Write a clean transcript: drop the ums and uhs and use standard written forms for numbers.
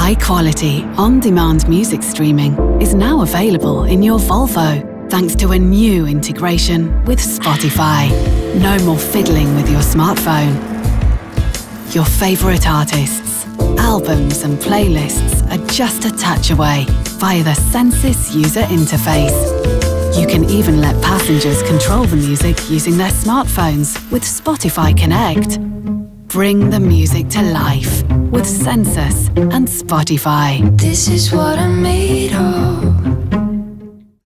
High-quality, on-demand music streaming is now available in your Volvo, thanks to a new integration with Spotify. No more fiddling with your smartphone. Your favourite artists, albums and playlists are just a touch away via the Sensus user interface. You can even let passengers control the music using their smartphones with Spotify Connect. Bring the music to life with Sensus and Spotify. This is what I'm made of.